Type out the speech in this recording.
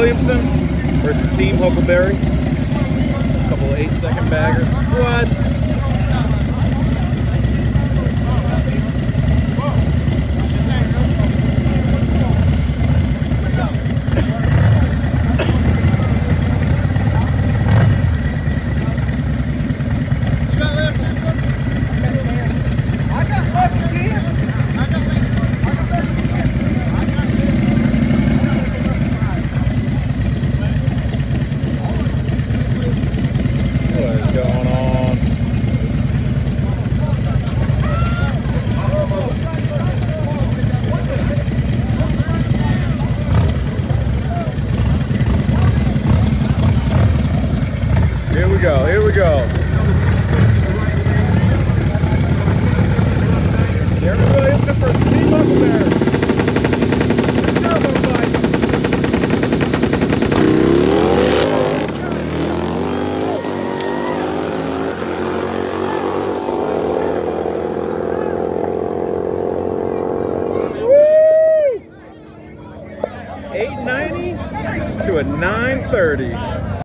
Williamson versus Team Huckleberry. A couple of 8-second baggers. What? Here we go. Jeremy Williamson for Team Huckleberry. Turbo bike. Woo! 890 to a 930.